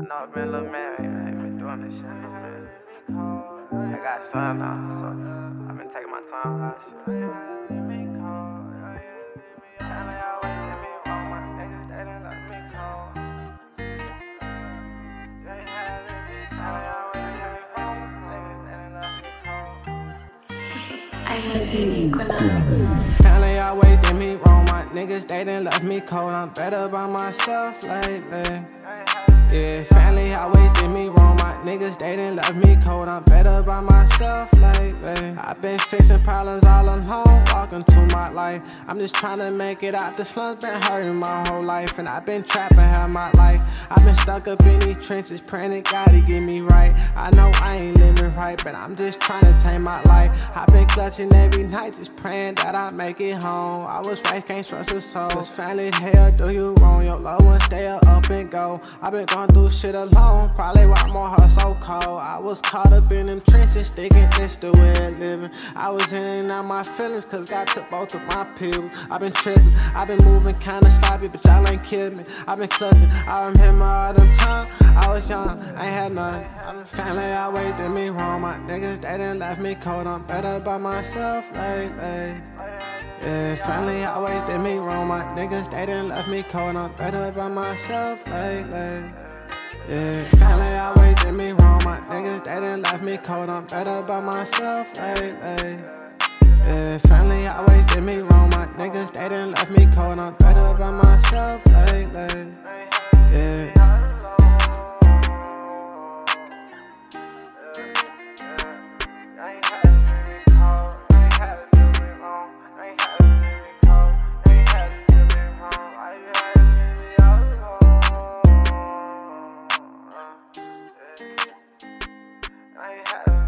know I've been a little man, I ain't been doing this shit in a minute. I got son now, so I've been taking my time with that shit. Family always did me wrong, my niggas they done left me cold. I'm better by myself lately. Yeah, family always did me wrong, my niggas they done left me cold. I'm better by myself lately. I've been fixing problems all alone, walking to my life. I'm just trying to make it out the slums, been hurting my whole life. And I've been trapping half my life. I've been stuck up in these trenches, praying to God to get me right. I know I ain't living right, but I'm just trying to tame my life. I've been clutching every night, just praying that I make it home. I was raised, can't trust a soul. This family hell do you wrong, your loved ones stay up and go. I've been going through shit alone, probably why my heart so cold. I was caught up in them trenches, thinking this the way of living. I was in and out my feelings, cause God took both of my pills. I've been tripping, I've been moving kinda sloppy, but y'all ain't kidding me. I've been clutching, I remember all them times I was young, I ain't had nothing. Family always did me wrong, my niggas they done left me cold. I'm better by myself lately. Yeah, family always did me wrong, my niggas they done left me cold. I'm better by myself lately. Yeah, family always did me wrong, my niggas they done left me cold. I'm better by myself lately. Yeah, family always did me wrong, my niggas they done left me cold. I'm better by myself lately. Yeah. I ain't had